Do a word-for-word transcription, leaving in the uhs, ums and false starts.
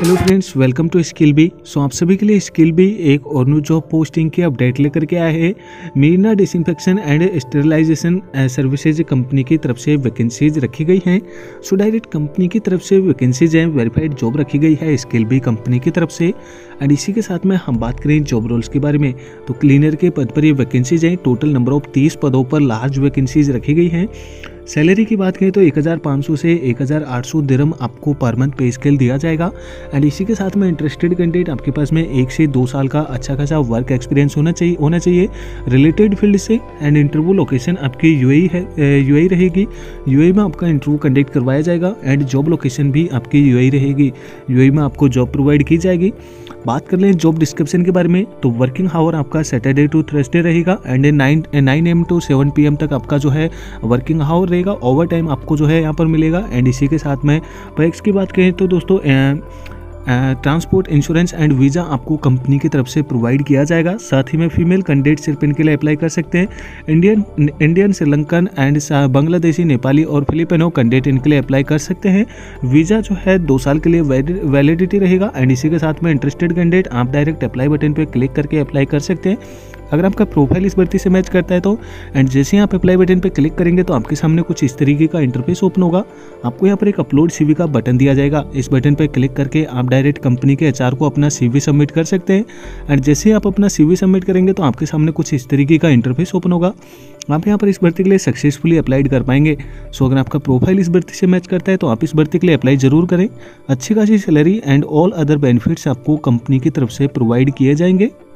Hello friends, welcome to Skill B. सो आप सभी के लिए स्किल बी एक और न्यू जॉब पोस्टिंग की अपडेट लेकर के आए हैं। Meena disinfection and sterilization services company की तरफ से वैकेंसीज रखी गई हैं। सो डायरेक्ट कंपनी की तरफ से वैकेंसीज हैं, वेरीफाइड जॉब रखी गई है स्किल बी कंपनी की तरफ से। एंड इसी के साथ में हम बात करें जॉब रोल्स के बारे में, तो क्लीनर के पद पर ये वैकेंसीज हैं। टोटल नंबर ऑफ तीस पदों पर लार्ज वैकेंसीज रखी गई हैं। सैलरी की बात करें तो एक हज़ार पाँच सौ से एक हज़ार आठ सौ दिरहम आपको पर मंथ पे स्केल दिया जाएगा। एंड इसी के साथ में इंटरेस्टेड कैंडिडेट आपके पास में एक से दो साल का अच्छा खासा वर्क एक्सपीरियंस होना चाहिए होना चाहिए रिलेटेड फील्ड से। एंड इंटरव्यू लोकेशन आपकी यूएई है, यूएई रहेगी। यूएई में आपका इंटरव्यू कंडक्ट करवाया जाएगा। एंड जॉब लोकेशन भी आपकी यूएई रहेगी। यूएई में आपको जॉब प्रोवाइड की जाएगी। बात कर लें जॉब डिस्क्रिप्शन के बारे में, तो वर्किंग आवर आपका सैटरडे टू थर्सडे रहेगा। And nine nine M to seven P M तक आपका जो है वर्किंग आवर रहेगा। ओवर टाइम आपको जो है यहाँ पर मिलेगा। एंड इसी के साथ में पैक्स की बात करें तो दोस्तों ट्रांसपोर्ट इंश्योरेंस एंड वीज़ा आपको कंपनी की तरफ से प्रोवाइड किया जाएगा। साथ ही में फीमेल कैंडिडेट सिर्फ इनके लिए अप्लाई कर सकते हैं। Indian Indian Sri Lankan and Bangladeshi, Nepali और फिलिपिनो कैंडिडेट इनके लिए अप्लाई कर सकते हैं। वीज़ा जो है दो साल के लिए वैलिडिटी रहेगा। एंड इसी के साथ में इंटरेस्टेड कैंडिडेट आप डायरेक्ट अप्लाई बटन पर क्लिक करके अप्लाई कर सकते हैं अगर आपका प्रोफाइल इस भर्ती से मैच करता है तो। एंड जैसे ही आप अप्लाई बटन पे क्लिक करेंगे तो आपके सामने कुछ इस तरीके का इंटरफेस ओपन होगा। आपको यहाँ पर एक अपलोड सीवी का बटन दिया जाएगा। इस बटन पे क्लिक करके आप डायरेक्ट कंपनी के एचआर को अपना सीवी सबमिट कर सकते हैं। एंड जैसे ही आप अपना सीवी सबमिट करेंगे तो आपके सामने कुछ इस तरीके का इंटरफेस ओपन होगा। आप यहाँ पर इस भर्ती के लिए सक्सेसफुली अप्लाइड कर पाएंगे। सो अगर आपका प्रोफाइल इस भर्ती से मैच करता है तो आप इस भर्ती के लिए अप्लाई जरूर करें। अच्छी खासी salary and all other benefits आपको कंपनी की तरफ से प्रोवाइड किए जाएंगे।